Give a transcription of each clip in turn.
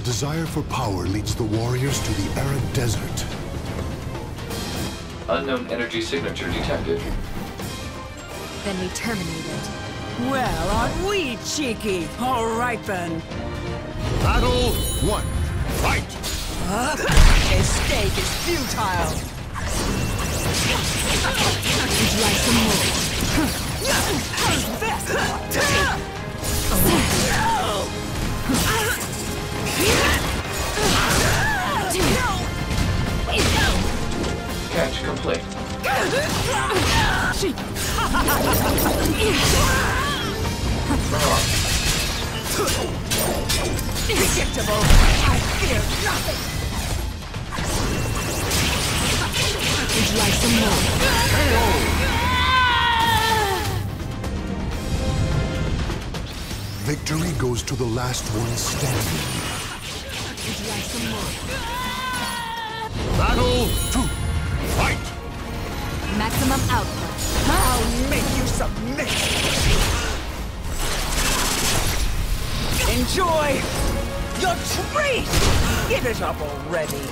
desire for power leads the warriors to the arid desert. Unknown energy signature detected. Then we terminate it. Well, aren't we cheeky? All right then. Battle 1. Fight! Escape is futile. Would you like some more? How's this? Catch complete. Predictable. I fear nothing. Would you like some more? Victory goes to the last one standing. Would you like some more? Battle 2. Fight! Maximum output. I'll make you submit. Enjoy your treat. Give it up already.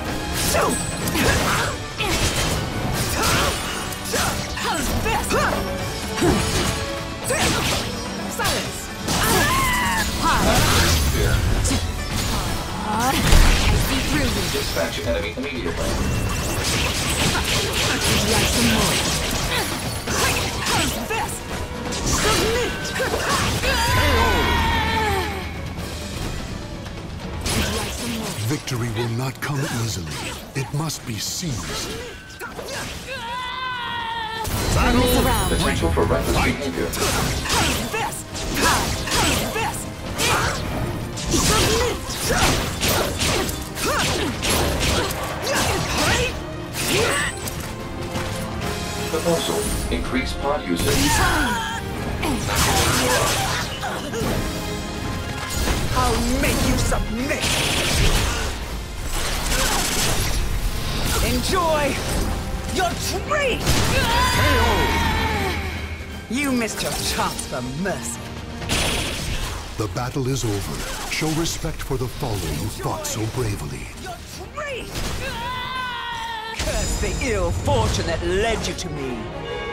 How's this? Silence. Fear. I see through you. Dispatch enemy immediately. Would you like some more? How's this? Submit. Would you like some more? Victory will not come easily. It must be seized. Turn this around. Potential for reckless behavior. How's this? How's this? Submit. Proposal. Increase pod usage. I'll make you submit. Enjoy your treat. You missed your chance for mercy. The battle is over. Show respect for the fallen who fought so bravely. Your treat. Curse the ill fortune that led you to me.